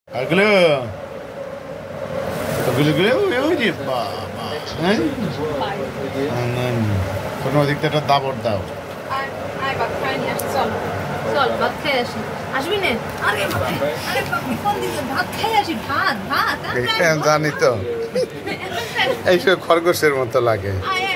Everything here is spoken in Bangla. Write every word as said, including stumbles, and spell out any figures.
Aglo. Aglo aglo ওই যে বাবা হ্যাঁ কোনো দিক থেকে একটা দাবড় দাও আয় আয় ভাত খাই নি আসি চল চল ভাত খাই আসি আসবি না আরে আরে কোন দিকে ভাত খাই আসি ভাত ভাত জানি তো এইসব খরগোশের মতো লাগে আয়